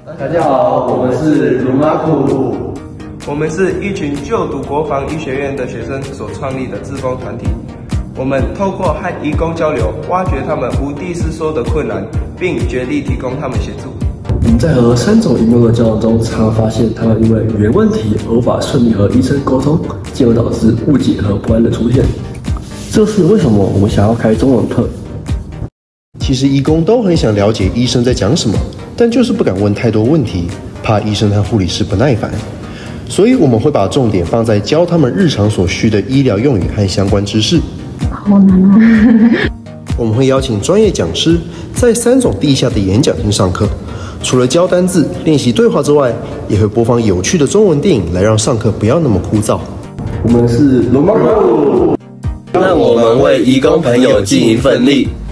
大家好，我们是鲁马库。 我们是一群就读国防医学院的学生所创立的志工团体。我们透过和移工交流，挖掘他们无地思说的困难，并决力提供他们协助。 我们在和3种移工的交流中，常发现他们因为语言问题而无法顺利和医生沟通，进而导致误解和不安的出现。这是为什么我们想要开中文课？ 其实移工都很想了解医生在讲什么，但就是不敢问太多问题，怕医生和护理师不耐烦。所以我们会把重点放在教他们日常所需的医疗用语和相关知识。 好难啊！ 我们会邀请专业讲师在3种地下的演讲厅上课，除了教单字、练习对话之外，也会播放有趣的中文电影来让上课不要那么枯燥。 我们是鲁马库， 让我们为移工朋友尽一份力。